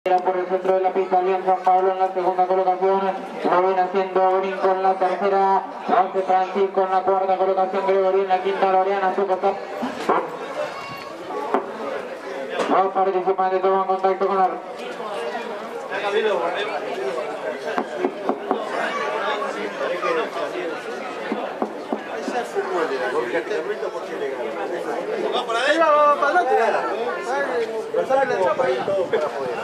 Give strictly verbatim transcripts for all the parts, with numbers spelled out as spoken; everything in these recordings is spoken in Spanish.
Por el centro de la pista, Alianza San Pablo en la segunda colocación, lo viene haciendo Brinco en la tercera, hace Francisco en la cuarta colocación, Gregorio en la quinta, Loriana, su costado. Los participantes toman contacto con la... Va por ahí, va para adelante. No sale como para ir todo para afuera.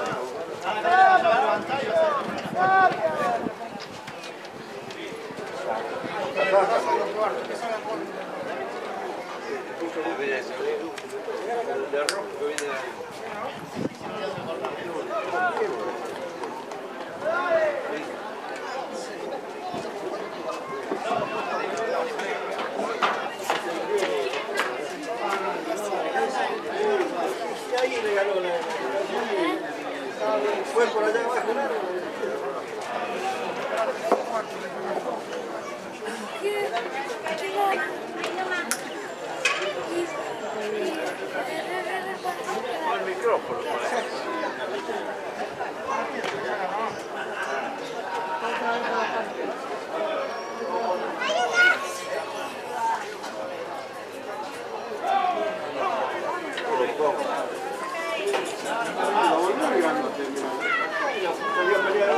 Fue por allá abajo. El micrófono. Salió a pelear.